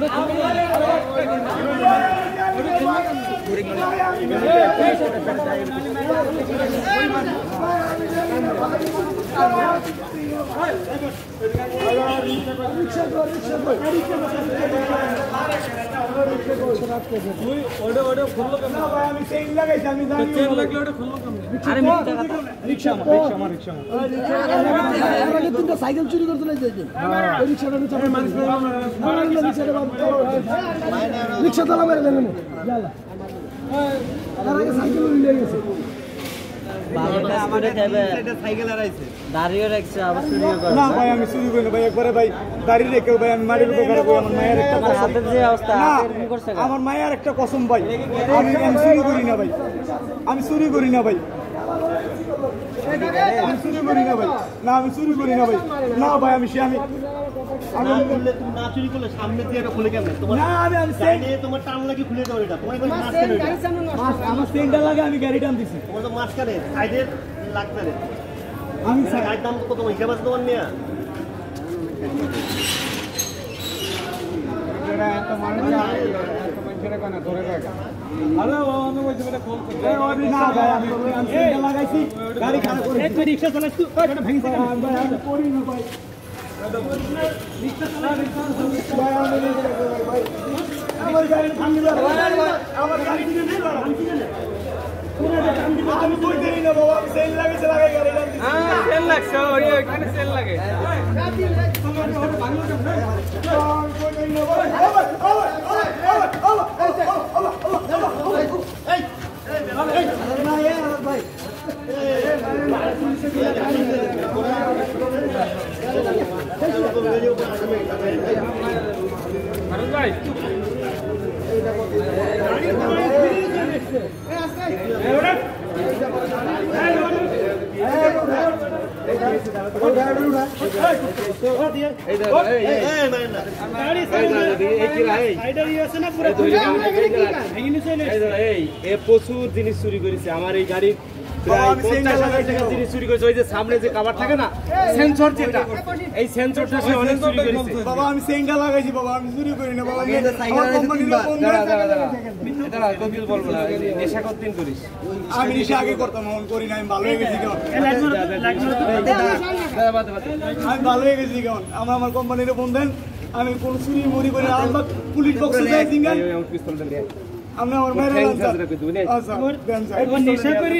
cycle চুরি করতে রিক্সা তালা মেরে দেবেন সাইকেল নিয়ে গেছে আমার মায়ের একটা কসম ভাই আমি চুরি করি না ভাই আমি চুরি করি না ভাই আমি চুরি করি না ভাই না আমি চুরি করি না ভাই না ভাই আমি না চুরি করলে সামনে দিয়ে এটা খুলে কেমন তোমার না আমি চাইলে তোমার টান লাগি খুলে দাও এটা তোমার মাছ কেন আমার সেন্টার লাগে আমি গাড়ি টান দিছি তোমার তো মাছ কাটে সাইডের লাগবে রে আমি গাড়ির দাম কত হিসাব আছে তোমার নিয়া এটা এত মানুষ মানুষের কোনা ধরে রাখা আরে ও আমি বলছি এটা ফোন করে এই ওই না ভাই আমি সেন্টার লাগাইছি গাড়ি খারাপ করে এক রিকশা চালাচ্ছি এটা ভেঙে আমি করি না ভাই আমার গাড়ি ভাঙি আমার গাড়ি কিনে নেই আমি কই দেই না বাবা সেল লাগে লাগাই গাড়ি হ্যাঁ সেল লাগছে ওই ওখানে সেল লাগে প্রচুর জিনিস চুরি করেছে আমার এই গাড়ি প্রায় 50,000 টাকা জিনিস চুরি করেছে ওই যে সামনে যে কভার থাকে না সেন্সর যেটা এই সেন্সরটা সে অনেক চুরি করেছে বাবা আমি সেন্টার লাগাইছি বাবা আমি চুরি করি না বাবা আমার কোম্পানির দাঁড়া কবিল বলবো না নেশা কতদিন করিস আমি নেশা আগে করতাম এখন করি না আমি ভালো হয়ে গেছি কেমন আমি ভালো হয়ে গেছি কেমন আমার কোম্পানির ফোন দেন আমি কোন চুরি মরি করি না আমরা পুলিশ বক্সে যাই সিঙ্গেল পিস্তল দেন আমরা আমার মেরে আচ্ছা নেশা করি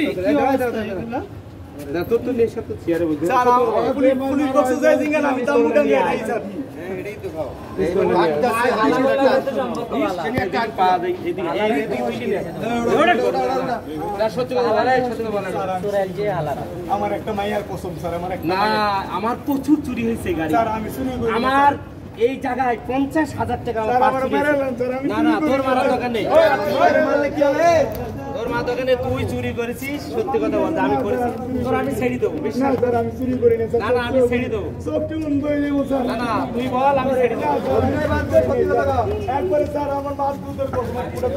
তো তো নেশা তো চেয়ারে বলতে স্যার পুলিশ বক্সে যাই সিঙ্গেল আমি দাম মুটা নিয়ে আই স্যার এটাই তো খাও পা দেই এদিকে তুই নে সত্যি কথা বলা তোরাল যে হালারা আমার একটা মাইয়ার কসম স্যার আমার একটা না আমার প্রচুর চুরি হইছে গাড়ি স্যার আমি চুরি করি আমার এই জায়গায় 50,000 টাকা না না তোর মারা দোকান নেই তোর মা দোকানে তুই চুরি করেছিস সত্যি কথা বলতে আমি করেছি তোর আমি ছেড়ে দেবো বিশ্বাস স্যার আমি চুরি করি না না না আমি ছেড়ে দেবো সব কি বই দেবো স্যার না না তুই বল আমি ছেড়ে দেবো সত্যি কথা একবারে স্যার আমার মাছ দুধের কসম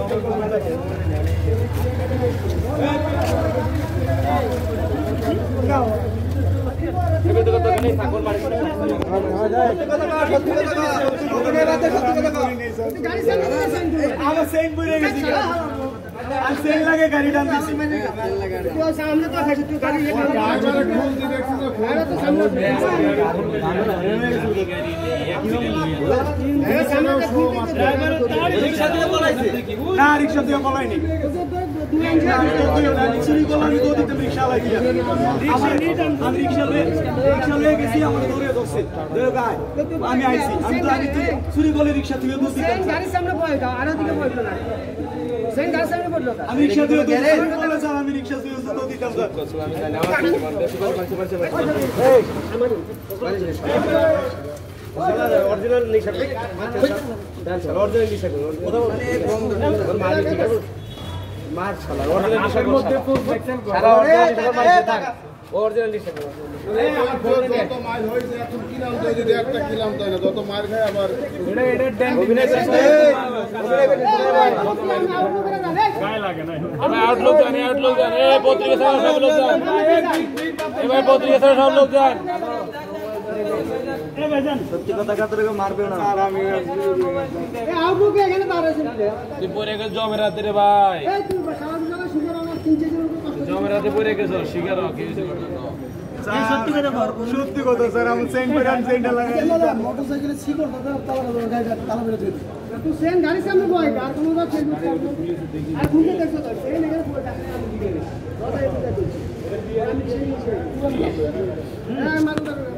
পুরো এবে তো দোকানে ঠাকুর মারি আমার সেন বইরে গেছি আর সেন লাগে গাড়ি টান দিছি তো সামনে তো খাইছ তুই গাড়ি ড্রাইভারে ফোন দি দেখছিস আরে তো সামনে ড্রাইভার রিকশা দিয়ে পলাইছে না রিকশা দিয়ে পলাইনি চুরি করলাম আমি দিতে রিকশা লাগি আমি রিকশা লয়ে গেছি আমার দৌড়ে ধরছে আমি আইছি আমি তো আমি চুরি করলে রিকশা থেকে দুধ দিতাম গাড়ির সামনে পড়লো আর ওদিকে পড়লো না সেন গাড়ির সামনে পড়লো আমি রিকশা দিয়ে দুধ বলে স্যার আমি রিকশা দিয়ে দুধ দিতাম স্যার আমি জানি আমার এই আমার অরিজিনাল নিশা অরিজিনাল নিশা কথা বল মালিক ঠিক আছে মার শালা অরিজিনাল নিশা মধ্যে তো সেকশন কর শালা অরিজিনাল নিশা থাক অরিজিনাল নিশা কর এই আমার যত মাল হইছে এখন কিলাম তো যদি একটা কিলাম তাই না যত মার খায় আবার এটা ড্যান অভিনয় করতে গায় লাগে না এবার আউটলুক জানে এই পত্রিকা সব লোক জান এবার পত্রিকা সব লোক জান সত্যি কথা কাতরে মারবে না আর আমি লোকে এখানে দাঁড়াইছে তুই পরে গেছ জমের রাতে রে ভাই এই তুই সারা দিন সুন্দর আমার 3-4 দিনের কষ্ট জমের রাতে পরে গেছ শিকার কি হয়েছে সত্যি কথা স্যার আমি সেন্ট করে আমি সেন্ট লাগাই মোটরসাইকেলে শিকড় তালা বেরো তুই তুই সেন গাড়ি সামনে বয় আর কোনো না চেক করতে আর খুঁজে দেখছো তো সেন এখানে পুরো টাকা আমি দিকে দাদা এটা দেখছি আমি সেই হ্যাঁ মারু